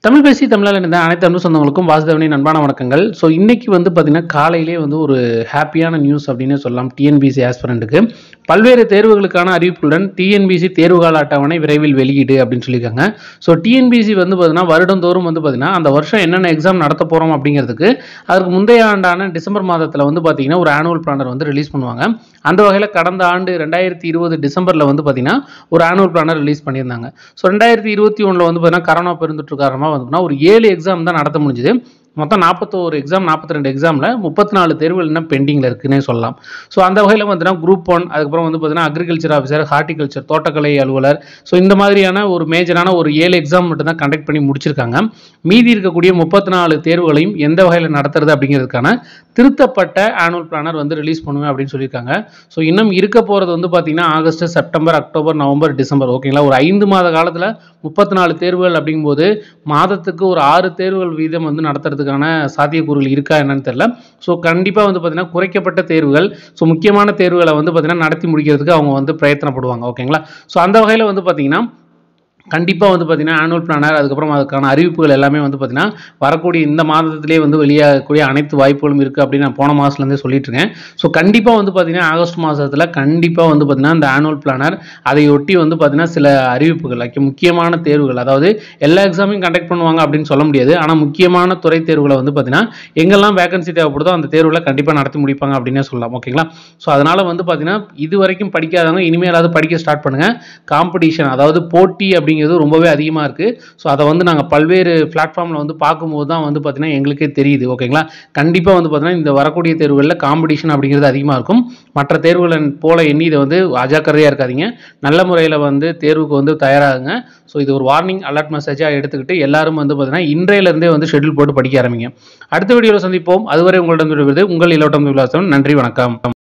தமிழ் பேசி தமிழால் இருந்த அனைத்து அன்பு சொந்தங்களுக்கும் வாசுதேவனின் அன்பான வணக்கங்கள். ஸோ இன்னைக்கு பார்த்தீங்கன்னா காலையிலே ஒரு ஹாப்பியான நியூஸ் அப்படின்னு சொல்லலாம். டிஎன்பிசி ஆஸ்பிரண்ட்டுக்கு பல்வேறு தேர்வுகளுக்கான அறிவிப்புடன் டிஎன்பிசி தேர்வுகால அட்டவணை விரைவில் வெளியீடு அப்படின்னு சொல்லியிருக்காங்க. ஸோ டிஎன்பிசி பார்த்தீங்கன்னா வருடந்தோறும் பார்த்தீங்கன்னா அந்த வருஷம் என்னென்ன எக்ஸாம் நடத்த போகிறோம் அப்படிங்கிறதுக்கு அதற்கு முந்தைய ஆண்டான டிசம்பர் மாதத்தில் பார்த்தீங்கன்னா ஒரு ஆனுவல் பிளானர் ரிலீஸ் பண்ணுவாங்க. அந்த வகையில் கடந்த ஆண்டு 2020 டிசம்பரில் பார்த்தீங்கன்னா ஒரு ஆனுவல் பிளானர் ரிலீஸ் பண்ணியிருந்தாங்க. ஸோ 2021 பார்த்தீங்கன்னா கரோனா பெருந்தொற்று காரணமாக ஒரு 7 எக்ஸாம் தான் நடத்த முடிஞ்சது. மொத்தம் 41 எக்ஸாம் 42 எக்ஸாமில் 34 தேர்வுகள் இன்னும் பெண்டிங்கில் இருக்குன்னே சொல்லலாம். ஸோ அந்த வகையில் பார்த்தீங்கன்னா குரூப் 1 அதுக்கப்புறம் பார்த்தீங்கன்னா அக்ரிகல்ச்சர் ஆஃபீஸர், ஹார்டிகல்ச்சர் தோட்டக்கலை அலுவலர், ஸோ இந்த மாதிரியான ஒரு மேஜரான ஒரு 7 எக்ஸாம் மட்டும் தான் கண்டக்ட் பண்ணி முடிச்சிருக்காங்க. மீதி இருக்கக்கூடிய 34 தேர்வுகளையும் எந்த வகையில் நடத்துறது அப்படிங்கிறதுக்கான திருத்தப்பட்ட ஆனுவல் பிளானர் ரிலீஸ் பண்ணுவேன் அப்படின்னு சொல்லியிருக்காங்க. ஸோ இன்னும் இருக்க போகிறது பார்த்தீங்கன்னா August, September, October, November, December, ஓகேங்களா. ஒரு 5 மாத காலத்தில் 34 தேர்வுகள் அப்படிங்கும்போது மாதத்துக்கு ஒரு 6 தேர்வுகள் வீதம் நடத்துறதுக்கான சாத்தியக்கூறுகள் இருக்கா என்னன்னு தெரியல. ஸோ கண்டிப்பாக பார்த்தீங்கன்னா குறைக்கப்பட்ட தேர்வுகள், ஸோ முக்கியமான தேர்வுகளை பார்த்தீங்கன்னா நடத்தி முடிக்கிறதுக்கு அவங்க பிரயத்தனப்படுவாங்க, ஓகேங்களா. ஸோ அந்த வகையில் பார்த்தீங்கன்னா கண்டிப்பாக பார்த்தீங்கன்னா ஆனுவல் பிளானர் அதுக்கப்புறம் அதுக்கான அறிவிப்புகள் எல்லாமே பார்த்தீங்கன்னா வரக்கூடிய இந்த மாதத்திலே வெளியாகக்கூடிய அனைத்து வாய்ப்புகளும் இருக்குது அப்படின்னு நான் போன மாதத்துலேருந்தே சொல்லிட்டு இருக்கேன். ஸோ கண்டிப்பாக பார்த்தீங்கன்னா ஆகஸ்ட் மாதத்தில் கண்டிப்பாக பார்த்தீங்கன்னா இந்த ஆனுவல் பிளானர் அதையொட்டி பார்த்தீங்கன்னா சில அறிவிப்புகள் முக்கியமான தேர்வுகள், அதாவது எல்லா எக்ஸாமையும் கண்டக்ட் பண்ணுவாங்க அப்படின்னு சொல்ல முடியாது. ஆனால் முக்கியமான துறை தேர்வுகளை பார்த்தீங்கன்னா எங்கெல்லாம் வேகன்சி தேவைப்படுதோ அந்த தேர்வில் கண்டிப்பாக நடத்தி முடிப்பாங்க அப்படின்னே சொல்லலாம், ஓகேங்களா. ஸோ அதனால் பார்த்தீங்கன்னா இது வரைக்கும் படிக்காதவங்க இனிமேலாவது படிக்க ஸ்டார்ட் பண்ணுங்கள். காம்படிஷன், அதாவது போட்டி அப்படிங்கிறது ரொம்பவே அதிகமாக இருக்குது. ஸோ அதை நாங்கள் பல்வேறு பிளாட்ஃபார்மில் பார்க்கும்போது தான் பார்த்தீங்கன்னா எங்களுக்கே தெரியுது, ஓகேங்களா. கண்டிப்பாக பார்த்தீங்கன்னா இந்த வரக்கூடிய தேர்வுகளில் காம்படிஷன் அப்படிங்கிறது அதிகமாக இருக்கும். மற்ற தேர்வுகளை போல எண்ணி இதை அஜாக்கிரதையாக இருக்காதீங்க. நல்ல முறையில் தேர்வுக்கு தயாராகுங்க. ஸோ இது ஒரு வார்னிங் அலர்ட் மெசேஜாக எடுத்துக்கிட்டு எல்லாரும் பார்த்தீங்கன்னா இன்றையிலிருந்தே ஷெட்யூல் போட்டு படிக்க ஆரம்பிங்க. அடுத்த வீடியோவில் சந்திப்போம். அதுவரை உங்களிடம் விடுவது உங்கள் இளவட்டம். நன்றி, வணக்கம்.